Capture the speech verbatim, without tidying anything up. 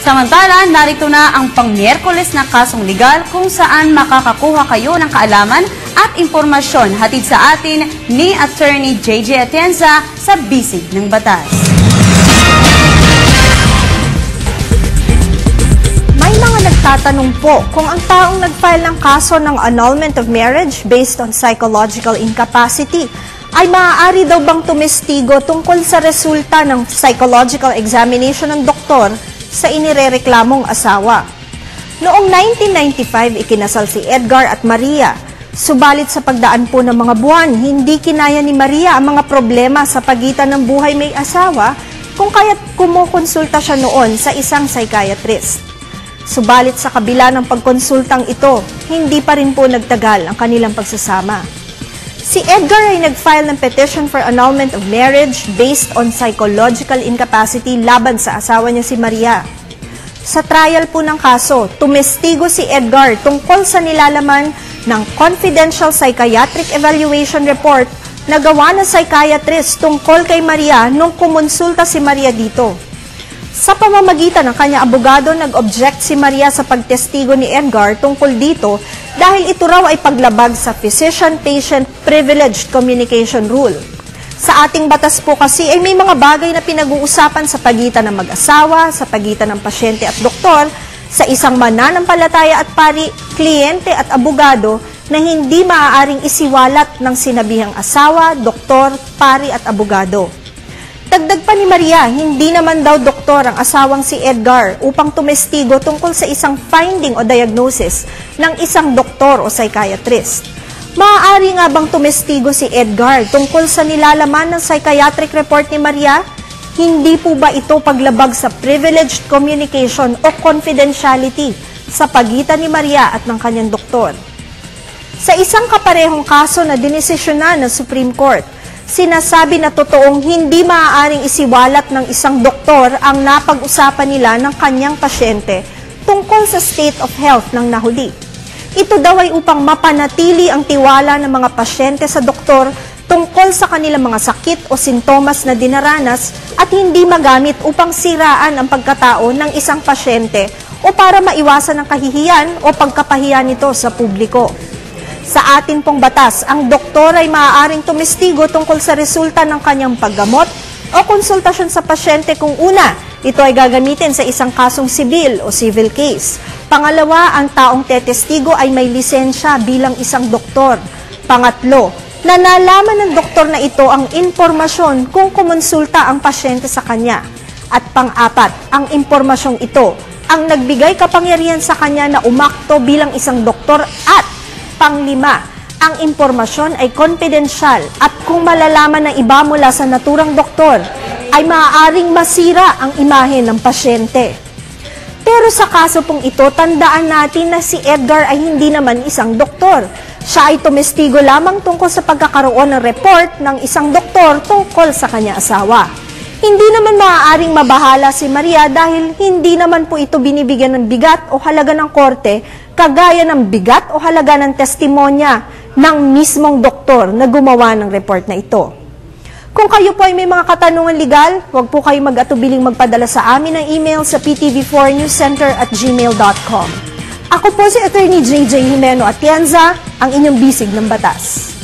Samantala, narito na ang pang-Miyerkules na kasong legal kung saan makakakuha kayo ng kaalaman at impormasyon hatid sa atin ni Attorney J J Atienza sa Bisig ng Batas. May mga nagtatanong po kung ang taong nag-file ng kaso ng annulment of marriage based on psychological incapacity ay maaari daw bang tumestigo tungkol sa resulta ng psychological examination ng doktor sa inirereklamong asawa. Noong nineteen ninety-five, ikinasal si Edgar at Maria. Subalit sa pagdaan po ng mga buwan, hindi kinaya ni Maria ang mga problema sa pagitan ng buhay may asawa kung kaya't kumukonsulta siya noon sa isang psychiatrist. Subalit sa kabila ng pagkonsultang ito, hindi pa rin po nagtagal ang kanilang pagsasama. Si Edgar ay nag-file ng petition for annulment of marriage based on psychological incapacity laban sa asawa niya si Maria. Sa trial po ng kaso, tumestigo si Edgar tungkol sa nilalaman ng confidential psychiatric evaluation report na gawa ng psychiatrist tungkol kay Maria nung kumonsulta si Maria dito. Sa pamamagitan ng kanyang abogado, nag-object si Maria sa pagtestigo ni Edgar tungkol dito dahil ito raw ay paglabag sa Physician-Patient Privileged Communication Rule. Sa ating batas po kasi ay may mga bagay na pinag-uusapan sa pagitan ng mag-asawa, sa pagitan ng pasyente at doktor, sa isang mananampalataya at pari, kliyente at abogado na hindi maaaring isiwalat ng sinabihang asawa, doktor, pari at abogado. Dagdag pa ni Maria, hindi naman daw doktor ang asawang si Edgar upang tumestigo tungkol sa isang finding o diagnosis ng isang doktor o psychiatrist. Maaari nga bang tumestigo si Edgar tungkol sa nilalaman ng psychiatric report ni Maria? Hindi po ba ito paglabag sa privileged communication o confidentiality sa pagitan ni Maria at ng kanyang doktor? Sa isang kaparehong kaso na dinesisyonan ng Supreme Court, sinasabi na totoong hindi maaaring isiwalat ng isang doktor ang napag-usapan nila ng kanyang pasyente tungkol sa state of health ng nahuli. Ito daw ay upang mapanatili ang tiwala ng mga pasyente sa doktor tungkol sa kanilang mga sakit o sintomas na dinaranas at hindi magamit upang siraan ang pagkatao ng isang pasyente o para maiwasan ang kahihiyan o pagkapahiya nito sa publiko. Sa atin pong batas, ang doktor ay maaaring tumestigo tungkol sa resulta ng kanyang paggamot o konsultasyon sa pasyente kung una, ito ay gagamitin sa isang kasong sibil o civil case. Pangalawa, ang taong tetestigo ay may lisensya bilang isang doktor. Pangatlo, na nalaman ng doktor na ito ang impormasyon kung kumonsulta ang pasyente sa kanya. At pang-apat, ang impormasyong ito ang nagbigay kapangyarihan sa kanya na umakto bilang isang doktor at panglima, ang impormasyon ay confidential at kung malalaman ng iba mula sa naturang doktor, ay maaaring masira ang imahe ng pasyente. Pero sa kaso pong ito, tandaan natin na si Edgar ay hindi naman isang doktor. Siya ay tumestigo lamang tungkol sa pagkakaroon ng report ng isang doktor tungkol sa kanya asawa. Hindi naman maaaring mabahala si Maria dahil hindi naman po ito binibigyan ng bigat o halaga ng korte kagaya ng bigat o halaga ng testimonya ng mismong doktor na gumawa ng report na ito. Kung kayo po ay may mga katanungan legal, huwag po kayo mag-atubiling magpadala sa amin ng email sa p t v four news center at gmail dot com. Ako po si Attorney J J Atienza, ang inyong bisig ng batas.